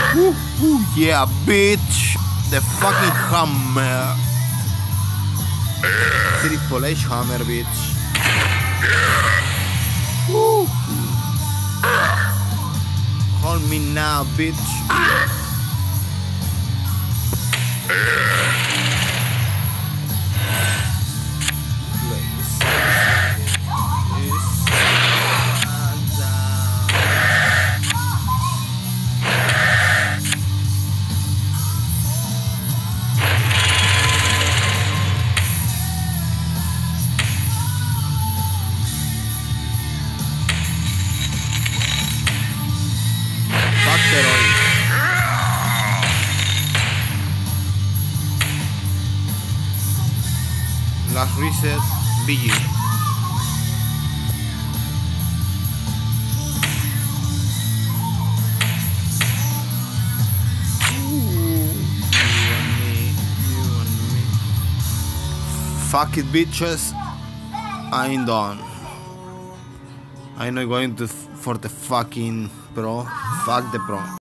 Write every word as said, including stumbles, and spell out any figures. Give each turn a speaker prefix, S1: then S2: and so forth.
S1: Ooh, ooh, yeah, bitch. The fucking hammer. Triple H hammer, bitch. Ooh. Hold me now, bitch. Last reset, B G. Fuck it, bitches. I'm done. I'm not going to for the fucking pro. Fuck the pro.